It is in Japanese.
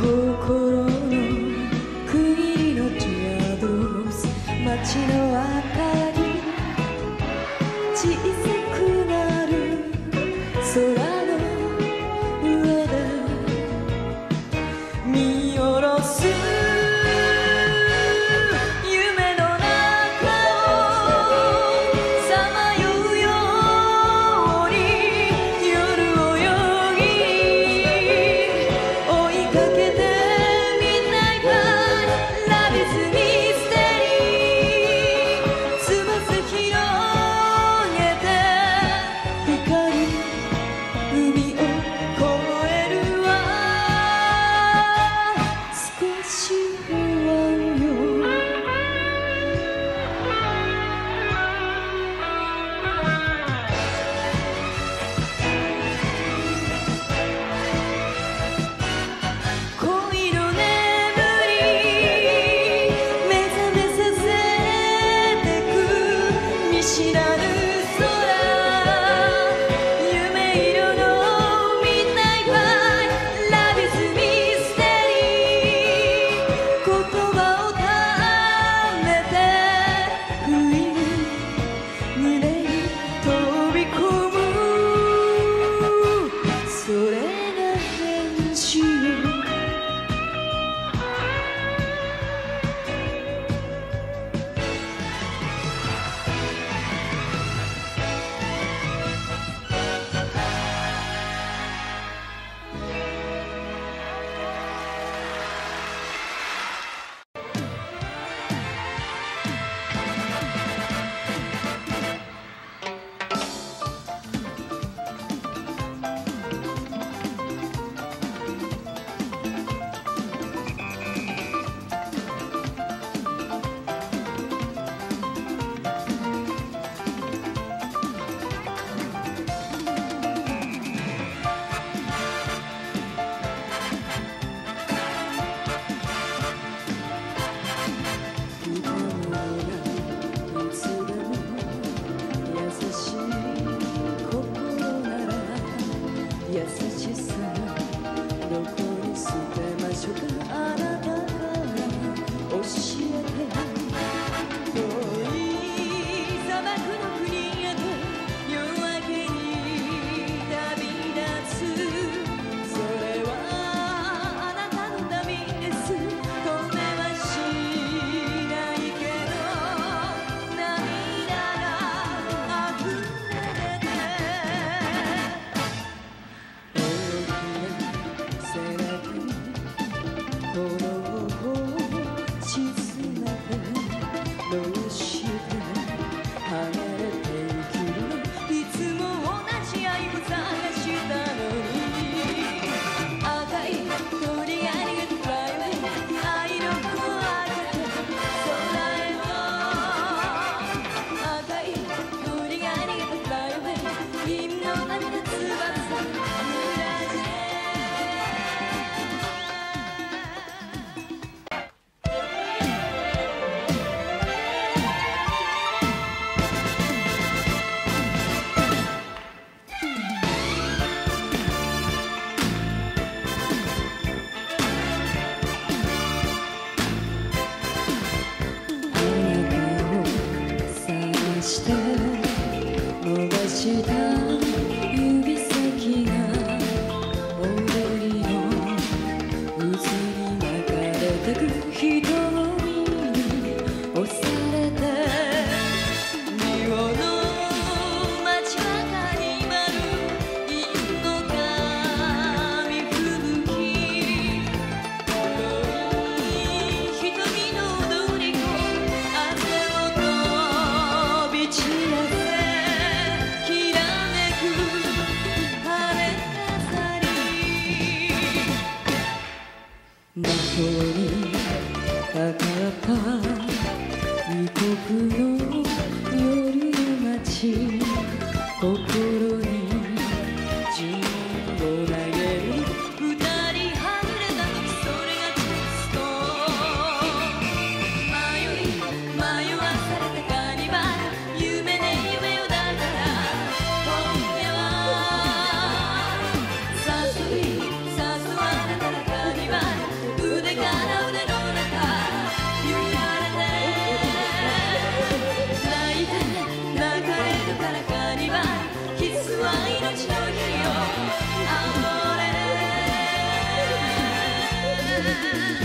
心の区切りのティアドロス、街の明かり小さくなる空の上で見下ろす夢の中をさまようように夜を泳ぎ追いかけてみないか Love is mystery 翼広げて光海を越えるわ少し不安よ恋の眠り目覚めさせてく見知らぬ空夢色の Midnight Ride Love is mystery 言葉をためて不意に胸に飛び込むそれが返事よ優しさどこに捨てましょうかあなたから教えて遠い砂漠の国へと夜明けに旅立つそれはあなたの旅です止めはしないけど涙が溢れて伸ばした指先が踊りの渦に巻かれてく瞳に押されてリオの街中に舞う銀の紙吹雪黒い瞳の踊り子汗を飛び散らせ魔法にかかった異国の夜の街心に銃を投げる二人はぐれた時それがジェスト迷わされたカニバル夢ね夢をだから本音は誘われたらカニバルが